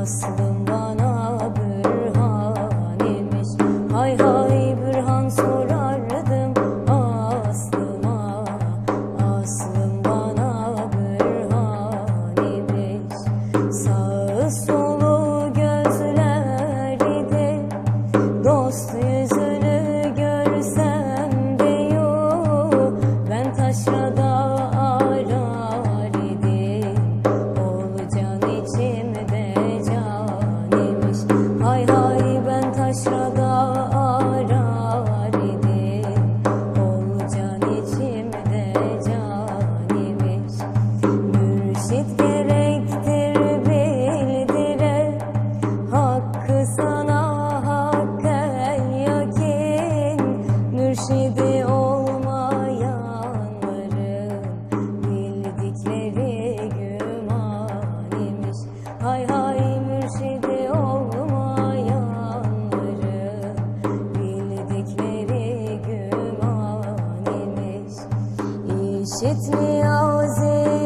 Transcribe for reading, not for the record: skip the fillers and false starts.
aslım bana bürhan imiş. Hay hay bürhan sorardım aslıma, aslım bana bürhan imiş. Sağı solu gözlerdi, dost yüzünü görsem de yok, ben taşrada arar idim. Ol can içimde can imiş. Hay hay ben taşrada arar idim. Ol can içimde can imiş. Mürşit gerektir bildire, hakkı sana hakken yakin. Mürşidi olmayanların bildikleri güman imiş. Hay hay mürşidi olmayanların bildikleri güman imiş. İşitmiyor